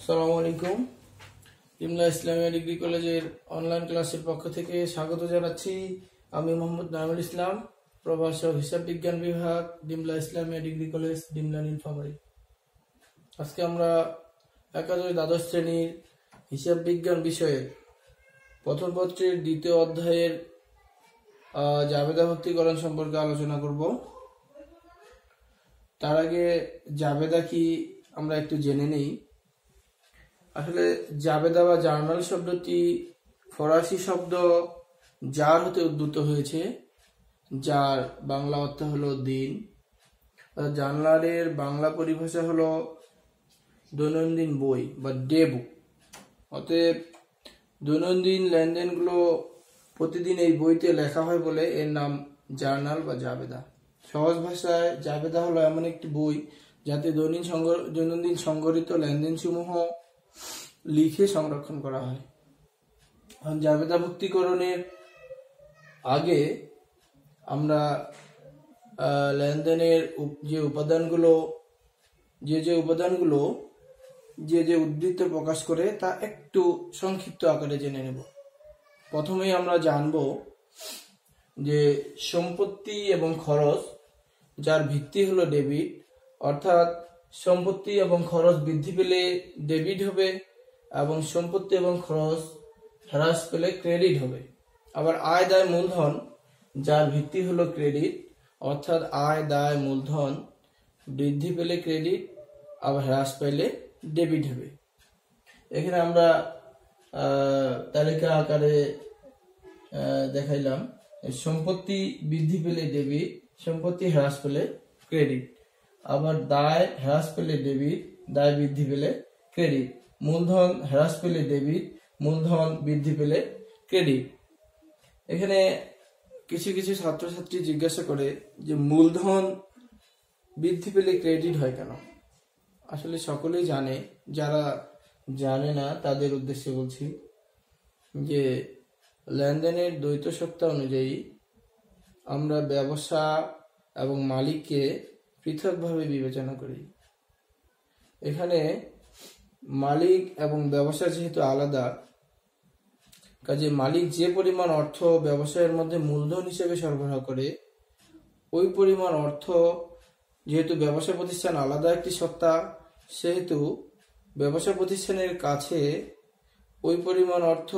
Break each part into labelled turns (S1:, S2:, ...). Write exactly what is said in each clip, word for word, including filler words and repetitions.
S1: আসসালামু আলাইকুম। ডিমলা ইসলামিয়া ডিগ্রি কলেজের অনলাইন ক্লাসের পক্ষ থেকে স্বাগত জানাচ্ছি। আমি মোহাম্মদ নাইমুল ইসলাম, প্রভাষক হিসাব বিজ্ঞান বিভাগ, ডিমলা ইসলামিয়া ডিগ্রি কলেজ, ডিমলা নীলফামারী। আজকে আমরা একাদশ দ্বাদশ শ্রেণীর হিসাব বিজ্ঞান বিষয়ের প্রথম পত্রের দ্বিতীয় অধ্যায়ের জাবেদা ভর্তিকরণ সম্পর্কে আলোচনা করব। তার আগে জাবেদা কি আমরা একটু জেনে নেই। আসলে জাবেদা বা জার্নাল শব্দটি ফরাসি শব্দ জার হতে উদ্ভূত হয়েছে, যার বাংলা অর্থ হলো দিন। জার্নালের বাংলা পরিভাষা হলো দৈনন্দিন বই বা ডে বুক। অতএব দৈনন্দিন লেনদেনগুলো প্রতিদিন এই বইতে লেখা হয় বলে এর নাম জার্নাল বা জাবেদা। সহজ ভাষায় জাবেদা হলো এমন একটি বই যাতে দৈনিক দৈনন্দিন সংগঠিত লেনদেন সমূহ লিখে সংরক্ষণ করা হয়। জাবেদা ভুক্তিকরণের আগে আমরা লেনদেনের যে উপাদানগুলো যে যে উপাদানগুলো যে যে উদ্ধৃত প্রকাশ করে তা একটু সংক্ষিপ্ত আকারে জেনে নেব। প্রথমেই আমরা জানব যে সম্পত্তি এবং খরচ, যার ভিত্তি হলো ডেবিট, অর্থাৎ সম্পত্তি এবং খরচ বৃদ্ধি পেলে ডেবিট হবে এবং সম্পত্তি এবং খরচ হ্রাস পেলে ক্রেডিট হবে। আবার আয় দায় মূলধন, যার ভিত্তি হলো ক্রেডিট, অর্থাৎ আয় দায় মূলধন বৃদ্ধি পেলে ক্রেডিট, আবার হ্রাস পেলে ডেবিট হবে। এখানে আমরা তালিকা আকারে দেখাইলাম সম্পত্তি বৃদ্ধি পেলে ডেবিট, সম্পত্তি হ্রাস পেলে ক্রেডিট। আবার দায় হ্রাস পেলে ডেবিট, দায় বৃদ্ধি পেলে ক্রেডিট। মূলধন হ্রাস পেলে ডেবিট, মূলধন বৃদ্ধি পেলে ক্রেডিট। এখানে কিছু কিছু ছাত্রছাত্রী জিজ্ঞাসা করে যে মূলধন বৃদ্ধি পেলে ক্রেডিট হয় কেন। আসলে সকলেই জানে, যারা জানে না তাদের উদ্দেশ্যে বলছি যে লেনদেনের দ্বৈত সত্তা অনুযায়ী আমরা ব্যবসা এবং মালিককে পৃথকভাবে বিবেচনা করি। এখানে মালিক এবং ব্যবসা যেহেতু আলাদা, কাজে মালিক যে পরিমাণ অর্থ ব্যবসায়ের মধ্যে মূলধন হিসেবে সরবরাহ করে, ওই পরিমাণ অর্থ যেহেতু ব্যবসা প্রতিষ্ঠান আলাদা একটি সত্তা, সেহেতু ব্যবসা প্রতিষ্ঠানের কাছে ওই পরিমাণ অর্থ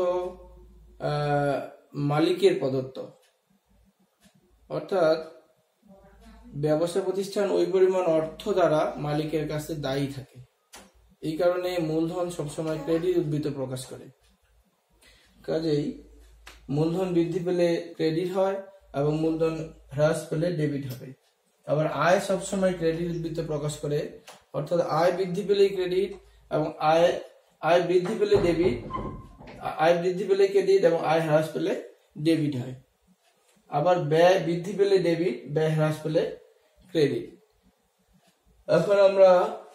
S1: মালিকের প্রদত্ত, অর্থাৎ ব্যবসা প্রতিষ্ঠান ওই পরিমাণ অর্থ দ্বারা মালিকের কাছে দায়ী থাকে। এই কারণে মূলধন সবসময় ক্রেডিট উদ্ধৃত প্রকাশ করে। কাজেই মূলধন বৃদ্ধি পেলে ক্রেডিট হয় এবং মূলধন হ্রাস পেলে ডেবিট হবে। আবার আয় সবসময় ক্রেডিট উদ্ধৃত প্রকাশ করে, অর্থাৎ আয় বৃদ্ধি পেলে ক্রেডিট এবং আয় আয় বৃদ্ধি পেলে ডেবিট, আয় বৃদ্ধি পেলে ক্রেডিট এবং আয় হ্রাস পেলে ডেবিট হয়। আবার ব্যয় বৃদ্ধি পেলে ডেবিট, ব্যয় হ্রাস পেলে ক্রেডিট। এখন আমরা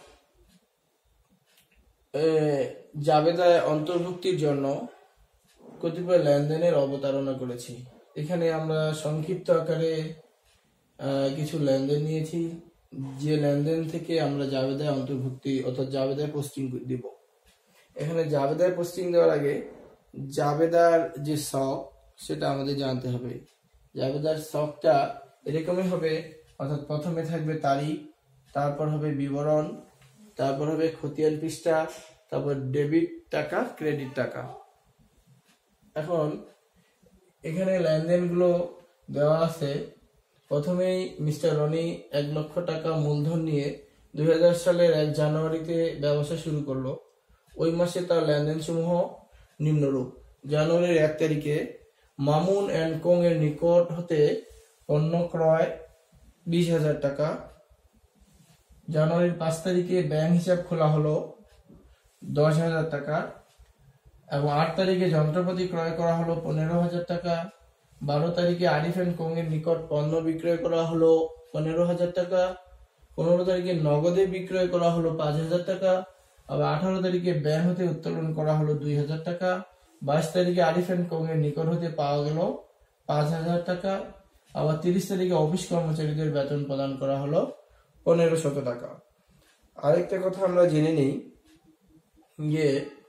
S1: জাবেদায় অন্তর্ভুক্তির জন্য কতিপয় লেনদেনের অবতারণা করেছি। এখানে আমরা সংক্ষিপ্ত আকারে কিছু লেনদেন নিয়েছি, যে লেনদেন থেকে আমরা জাবেদায় অন্তর্ভুক্তি অর্থাৎ জাবেদায় পোস্টিং দিব। এখানে জাবেদায় পোস্টিং দেওয়ার আগে জাবেদার যে শখ সেটা আমাদের জানতে হবে। জাবেদার শখটা এরকমই হবে, অর্থাৎ প্রথমে থাকবে তারিখ, তারপর হবে বিবরণ, তারপর হবে খতিয়ান পৃষ্ঠা, তারপর ডেবিট টাকা, ক্রেডিট টাকা। এখন এখানে লেনদেনগুলো দেওয়া আছে। প্রথমেই মিস্টার রনি এক লক্ষ টাকা মূলধন নিয়ে দুই হাজার সালের এক জানুয়ারিতে ব্যবসা শুরু করলো। ওই মাসে তার লেনদেন সমূহ নিম্নরূপ: জানুয়ারির এক তারিখে মামুন অ্যান্ড কোং এর নিকট হতে পণ্য ক্রয় বিশ হাজার টাকা। জানুয়ারির পাঁচ তারিখে ব্যাংক হিসাব খোলা হলো দশ হাজার টাকা এবং আট তারিখে যন্ত্রপাতি ক্রয় করা হলো পনেরো হাজার টাকা। বারো তারিখে আরিফ অ্যান্ড কোং এর নিকট পণ্য বিক্রয় করা হলো পনেরো হাজার টাকা। পনেরো তারিখে নগদে বিক্রয় করা হলো পাঁচ হাজার টাকা। আবার আঠারো তারিখে ব্যাংক হতে উত্তোলন করা হলো দুই হাজার টাকা। বাইশ তারিখে আরিফ অ্যান্ড কোং এর নিকট হতে পাওয়া গেল পাঁচ হাজার টাকা। আবার তিরিশ তারিখে অফিস কর্মচারীদের বেতন প্রদান করা হলো পনেরো শত টাকা। আরেকটা কথা আমরা জেনে নেই গিয়ে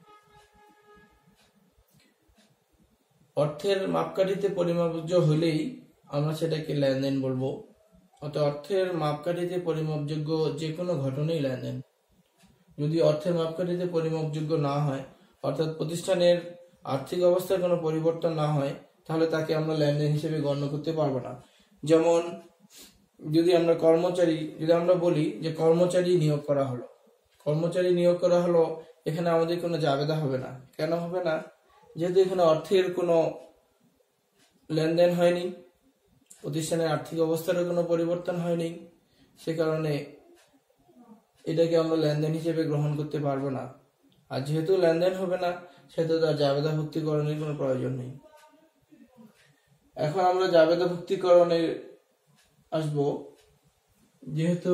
S1: অর্থের মাপকাঠিতে পরিমাপযোগ্য হলেই আমরা সেটাকে লেনদেন বলবো। অর্থাৎ অর্থের মাপকাঠিতে পরিমাপযোগ্য যে কোনো ঘটনাই লেনদেন। যদি অর্থের মাপকাঠিতে পরিমাপযোগ্য না হয়, অর্থাৎ প্রতিষ্ঠানের আর্থিক অবস্থার কোনো পরিবর্তন না হয়, তাহলে তাকে আমরা লেনদেন হিসেবে গণ্য করতে পারবো না। যেমন যদি আমরা কর্মচারী যদি আমরা বলি যে কর্মচারী নিয়োগ করা হলো, কর্মচারী নিয়োগ করা হলো, এখানে আমাদের কোনো জাবেদা হবে না। কেন হবে না? যেহেতু এখানে অর্থের কোনো লেনদেন হয়নি, প্রতিষ্ঠানের আর্থিক অবস্থারও কোনো পরিবর্তন হয়নি, সে কারণে এটাকে আমরা লেনদেন হিসেবে গ্রহণ করতে পারবো না। আর যেহেতু লেনদেন হবে না, সেহেতু তার জাবেদা ভুক্তিকরণের কোনো প্রয়োজন নেই। এখন আমরা জাবেদা ভুক্তিকরণে আসবো। যেহেতু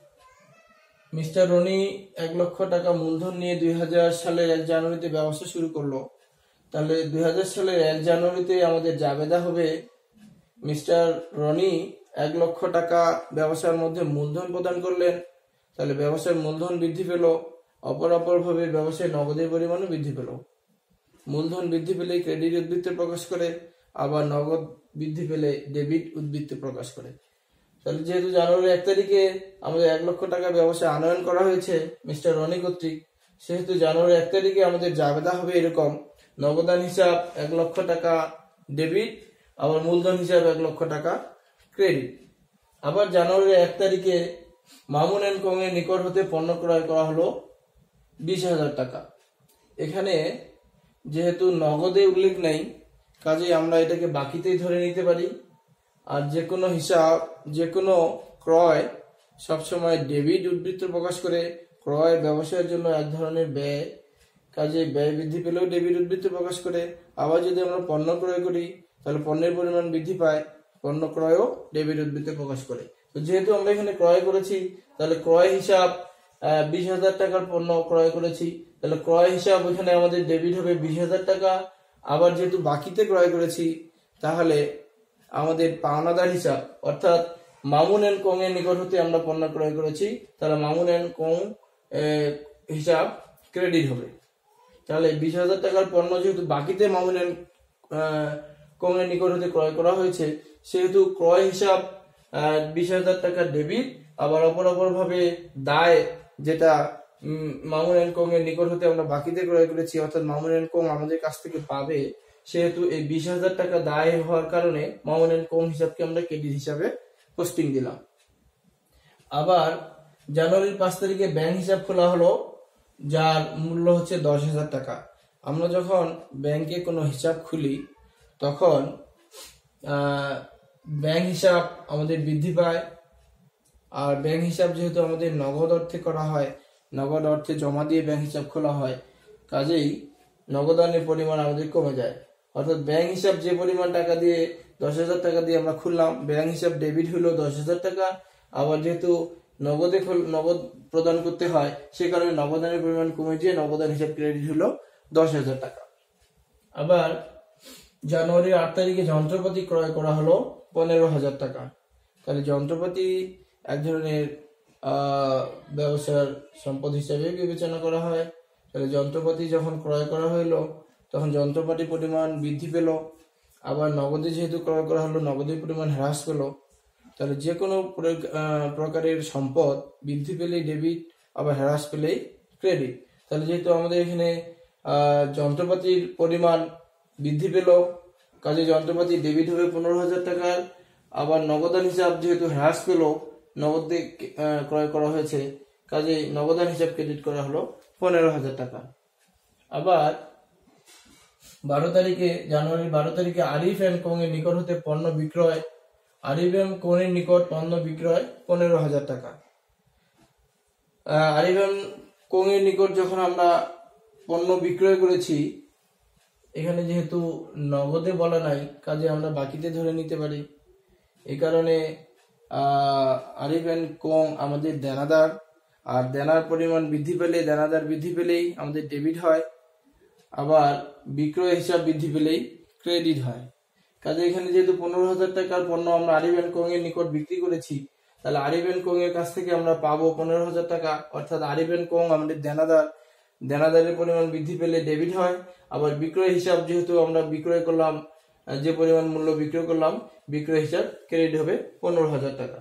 S1: মিস্টার রনি এক লক্ষ টাকা মূলধন নিয়ে দুই হাজার সালের এক জানুয়ারিতে ব্যবসা শুরু করলো, তাহলে দুই হাজার সালের এক জানুয়ারিতে আমাদের জাবেদা হবে মিস্টার রনি এক লক্ষ টাকা ব্যবসার মধ্যে মূলধন প্রদান করলেন, তাহলে ব্যবসার মূলধন বৃদ্ধি পেল, অপর অপর ভাবে ব্যবসায় নগদের পরিমাণও বৃদ্ধি পেল। মূলধন বৃদ্ধি পেলে ক্রেডিট উদ্বৃত্ত প্রকাশ করে, আবার নগদ বৃদ্ধি পেলে ডেবিট উদ্বৃত্ত প্রকাশ করে। তাহলে যেহেতু জানুয়ারি এক তারিখে আমাদের এক লক্ষ টাকা ব্যবসায় আনয়ন করা হয়েছে মিস্টার রনি কর্তৃক, সেহেতু জানুয়ারি এক তারিখে আমাদের জাবেদা হবে এরকম: নগদান হিসাব এক লক্ষ টাকা ডেবিট, আবার মূলধন হিসাব এক লক্ষ টাকা ক্রেডিট। আবার জানুয়ারি এক তারিখে মামুন এন্ড কোং এর নিকট হতে পণ্য ক্রয় করা হলো বিশ হাজার টাকা। এখানে যেহেতু নগদে উল্লেখ নেই, কাজেই আমরা এটাকে বাকিতেই ধরে নিতে পারি। আর যে কোনো হিসাব, যে কোনো ক্রয় সবসময় ডেবিট উদ্বৃত্ত প্রকাশ করে। ক্রয় ব্যবসায়ের জন্য এক ধরনের ব্যয়, কাজে ব্যয় বৃদ্ধি পেলেও ডেবিট উদ্বৃত্ত প্রকাশ করে। আবার যদি আমরা পণ্য ক্রয় করি, তাহলে পণ্যের পরিমাণ বৃদ্ধি পায়, পণ্য ক্রয়ও ডেবিট উদ্বৃত্ত প্রকাশ করে। তো যেহেতু আমরা এখানে ক্রয় করেছি, তাহলে ক্রয় হিসাব বিশ হাজার টাকার পণ্য ক্রয় করেছি, তাহলে ক্রয় হিসাব ওখানে আমাদের ডেবিট হবে বিশ হাজার টাকা। আবার যেহেতু বাকিতে ক্রয় করেছি, তাহলে আমাদের পাওনাদার হিসাব, অর্থাৎ মামুন এন্ড কোং এর নিকট হতে আমরা পণ্য ক্রয় করেছি, তাহলে মামুন এন্ড কোং হিসাব ক্রেডিট হবে। তাহলে বিশ হাজার টাকার পণ্য যেহেতু বাকিতে মামুন এন্ড কোং এর নিকট হতে ক্রয় করা হয়েছে, সেহেতু ক্রয় হিসাব বিশ হাজার টাকা ডেবিট। আবার অপর অপর ভাবে দায়, যেটা মামুন এন্ড কোং এর নিকট হতে আমরা বাকিতে ক্রয় করেছি, অর্থাৎ মামুন এন্ড কোং আমাদের কাছ থেকে পাবে, সেহেতু এই বিশ হাজার টাকা দায় হওয়ার কারণে মামুন এন্ড কোং হিসাবকে আমরা ক্রেডিট হিসাবে পোস্টিং দিলাম। আবার জানুয়ারির পাঁচ তারিখে ব্যাংক হিসাব খোলা হলো, যার মূল্য হচ্ছে দশ হাজার টাকা। আমরা যখন ব্যাংকে কোনো হিসাব খুলি, তখন ব্যাংক হিসাব আমাদের বৃদ্ধি পায়। আর ব্যাংক হিসাব যেহেতু আমাদের নগদ অর্থে করা হয়, নগদ অর্থে জমা দিয়ে ব্যাংক হিসাব খোলা হয়, কাজেই নগদানের পরিমাণ আমাদের কমে যায়। অর্থাৎ ব্যাংক হিসাব যে পরিমাণ টাকা দিয়ে দশ হাজার টাকা দিয়ে আমরা খুললাম, ব্যাংক হিসাব ডেবিট হলো দশ হাজার টাকা। আবার যেহেতু নগদে নগদ প্রদান করতে হয়, সে কারণে নগদানের পরিমাণ কমে গিয়ে নগদান হিসাব ক্রেডিট হলো দশ হাজার টাকা। আবার জানুয়ারির আট তারিখে যন্ত্রপাতি ক্রয় করা হলো পনেরো হাজার টাকা। তাহলে যন্ত্রপাতি এক ধরনের আহ ব্যবসার সম্পদ হিসাবে বিবেচনা করা হয়। তাহলে যন্ত্রপাতি যখন ক্রয় করা হইলো, তখন যন্ত্রপাতির পরিমাণ বৃদ্ধি পেল। আবার নগদে যেহেতু ক্রয় করা হলো, নগদের পরিমাণ হ্রাস পেল। তাহলে যে কোনো প্রকারের সম্পদ বৃদ্ধি পেলেই ডেবিট, আবার হ্রাস পেলেই ক্রেডিট। তাহলে যেহেতু আমাদের এখানে আহ যন্ত্রপাতির পরিমাণ বৃদ্ধি পেল, কাজে যন্ত্রপাতি ডেবিট হবে পনেরো হাজার টাকার। আবার নগদান হিসাব যেহেতু হ্রাস পেল, নগদে ক্রয় করা হয়েছে, কাজে নগদান হিসাব ক্রেডিট করা হলো পনেরো হাজার টাকা। আবার বারো তারিখে জানুয়ারির বারো তারিখে আরিফ এন্ড কোং এর নিকট হতে পণ্য বিক্রয়, আরিফ এন্ড কোং এর নিকট পণ্য বিক্রয় পনেরো হাজার টাকা। আরিফ এন্ড কোং এর নিকট যখন আমরা পণ্য বিক্রয় করেছি, এখানে যেহেতু নগদে বলা নাই, কাজে আমরা বাকিতে ধরে নিতে পারি। এই কারণে আহ আরিফ এন্ড কোং আমাদের দেনাদার, আর দেনার পরিমাণ বৃদ্ধি পেলে, দেনাদার বৃদ্ধি পেলেই আমাদের ডেবিট হয়। আবার বিক্রয় হিসাব বৃদ্ধি পেলেই ক্রেডিট হয়। কাজে এখানে যেহেতু পনেরো হাজার টাকার পণ্য আমরা আরিফ এন্ড কোং এর নিকট বিক্রি করেছি, তাহলে আরিফ এন্ড কোং এর কাছ থেকে আমরা পাবো পনেরো হাজার টাকা। অর্থাৎ আরিফ এন্ড কোং আমাদের দেনাদার, দেনাদারের পরিমাণ বৃদ্ধি পেলে ডেবিট হয়। আবার বিক্রয় হিসাব যেহেতু আমরা বিক্রয় করলাম, যে পরিমাণ মূল্য বিক্রয় করলাম, বিক্রয় হিসাব ক্রেডিট হবে পনেরো হাজার টাকা।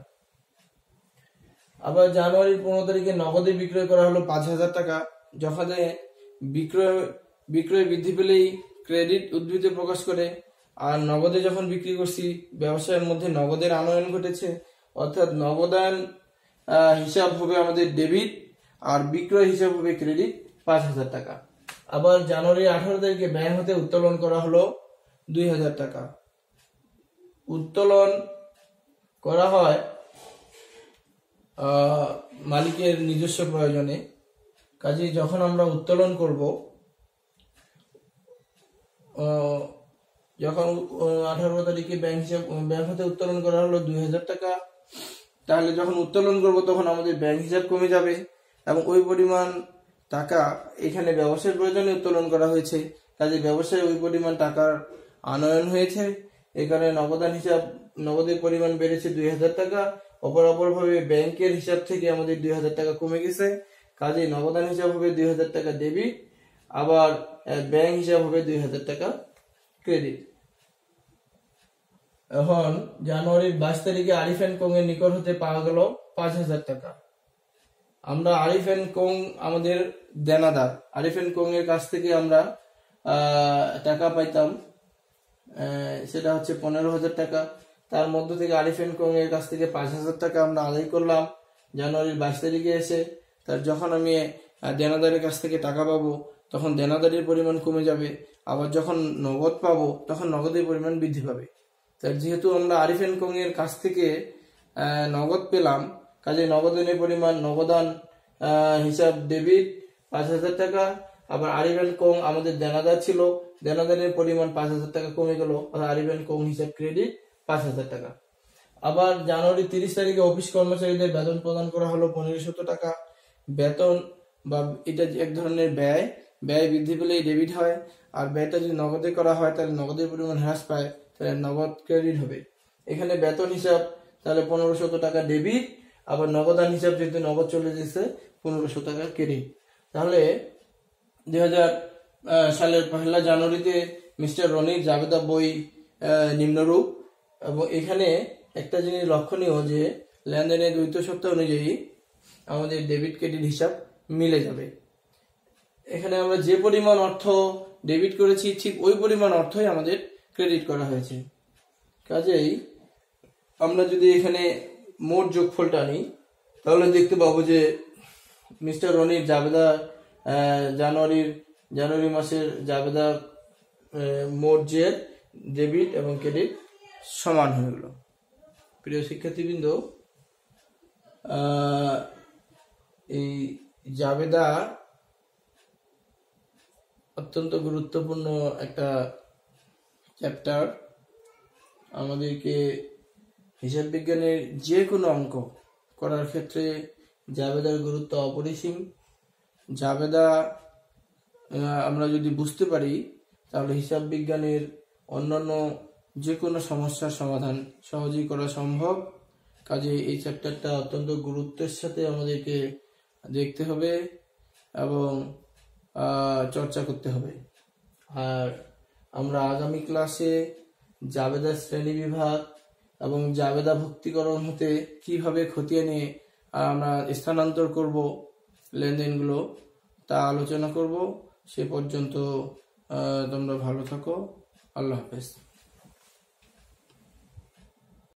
S1: আবার জানুয়ারির পনেরো তারিখে নগদে বিক্রয় করা হলো পাঁচ হাজার টাকা। যখন বিক্রয় বিক্রয় বৃদ্ধি পেলেই ক্রেডিট উদ্ধৃতি প্রকাশ করে। আর নগদে যখন বিক্রি করছি, ব্যবসায়ের মধ্যে নগদের আনয়ন ঘটেছে, অর্থাৎ নগদায়ন হিসাব হবে আমাদের ডেবিট আর বিক্রয় হিসাব হবে ক্রেডিট পাঁচ হাজার টাকা। আবার জানুয়ারি আঠারো তারিখে ব্যাংক হতে উত্তোলন করা হলো দুই হাজার টাকা। উত্তোলন করা হয় আহ মালিকের নিজস্ব প্রয়োজনে। কাজে যখন আমরা উত্তোলন করব, যখন আঠারো তারিখে ব্যাংক হিসাব ব্যাংক হতে উত্তোলন করা হলো দুই হাজার টাকা, তাহলে যখন উত্তোলন করব তখন আমাদের ব্যাংক হিসাব কমে যাবে এবং ওই পরিমাণ টাকা এখানে ব্যবসায়ের প্রয়োজনে উত্তোলন করা হয়েছে। কাজে ব্যবসায় ওই পরিমাণ টাকার আনয়ন হয়েছে। এই কারণে নগদান হিসাব নগদের পরিমাণ বেড়েছে দুই হাজার টাকা। অপর অপর ভাবে ব্যাংকের হিসাব থেকে আমাদের দুই হাজার টাকা কমে গেছে। কাজে নগদান হিসাব হবে দুই হাজার টাকা ডেবিট, আবার ব্যাংক হিসাব হবে দুই হাজার টাকা ক্রেডিট। এখন জানুয়ারির বাইশ তারিখে আরিফ এন্ড কোং এর নিকট হতে পাওয়া গেল পাঁচ হাজার টাকা। আমরা আরিফ এন্ড কোং আমাদের দেনাদার, আরিফ এন্ড কোং এর কাছ থেকে আমরা টাকা পাইতাম, সেটা হচ্ছে পনেরো হাজার টাকা। তার মধ্য থেকে আরিফ এন্ড কোং এর কাছ থেকে পাঁচ হাজার টাকা আমরা আদায় করলাম জানুয়ারির বাইশ তারিখে এসে। তার যখন আমি দেনাদারের কাছ থেকে টাকা পাবো তখন দেনাদারের পরিমাণ কমে যাবে, আবার যখন নগদ পাবো তখন নগদের পরিমাণ বৃদ্ধি পাবে। তার যেহেতু আমরা আরিফ এন্ড কোং এর কাছ থেকে নগদ পেলাম, কাজে নগদানের পরিমাণ নগদান হিসাব ডেবিট পাঁচ হাজার টাকা। আবার আরিফ এন্ড কোং আমাদের দেনাদার ছিল, দেনাদারের পরিমাণ পাঁচ হাজার টাকা কমে গেল, আরিফ এন্ড কোং হিসাব ক্রেডিট পাঁচ হাজার টাকা। আবার জানুয়ারি তিরিশ তারিখে অফিস কর্মচারীদের বেতন প্রদান করা হলো পনেরোশো টাকা। বেতন বা এটা এক ধরনের ব্যয়, ব্যয় বৃদ্ধি পেলেই ডেবিট হয়। আর ব্যয়টা যদি নগদে করা হয় তাহলে নগদের পরিমাণ হ্রাস পায়, তাহলে নগদ ক্রেডিট হবে। এখানে বেতন হিসাব তাহলে পনেরোশো টাকা ডেবিট, আবার নগদান হিসাব যেহেতু নগদ চলে যেছে পনেরোশো টাকা ক্রেডিট। তাহলে দুই হাজার সালের পহেলা জানুয়ারিতে মিস্টার রনির জাবেদা বই নিম্নরূপ। এবং এখানে একটা জিনিস লক্ষণীয় যে লেনদেনের দ্বৈত সত্তা অনুযায়ী আমাদের ডেবিট ক্রেডিট হিসাব মিলে যাবে। এখানে আমরা যে পরিমাণ অর্থ ডেবিট করেছি ঠিক ওই পরিমাণ অর্থই আমাদের ক্রেডিট করা হয়েছে। কাজেই আমরা যদি এখানে মোট যোগফলটা নিই তাহলে দেখতে পাবো যে মিস্টার রনির জাবেদা জানুয়ারির জানুয়ারি মাসের জাবেদা মোট জের ডেবিট এবং ক্রেডিট সমান হয়ে গেল। প্রিয় শিক্ষার্থীবৃন্দ, এই জাবেদা অত্যন্ত গুরুত্বপূর্ণ একটা চ্যাপ্টার। আমাদেরকে হিসাব বিজ্ঞানের যে কোনো অঙ্ক করার ক্ষেত্রে জাবেদার গুরুত্ব অপরিসীম। জাবেদা আমরা যদি বুঝতে পারি তাহলে হিসাব বিজ্ঞানের অন্যান্য যে কোনো সমস্যার সমাধান সহজেই করা সম্ভব। কাজে এই চ্যাপ্টারটা অত্যন্ত গুরুত্বের সাথে আমাদেরকে দেখতে হবে এবং চর্চা করতে হবে। আর আমরা আগামী ক্লাসে জাবেদা শ্রেণী বিভাগ এবং জাবেদা ভুক্তিকরণ হতে কিভাবে খতিয়ে নিয়ে আমরা স্থানান্তর করব লেনদেনগুলো তা আলোচনা করব। সে পর্যন্ত তোমরা ভালো থাকো। আল্লাহ হাফেজ।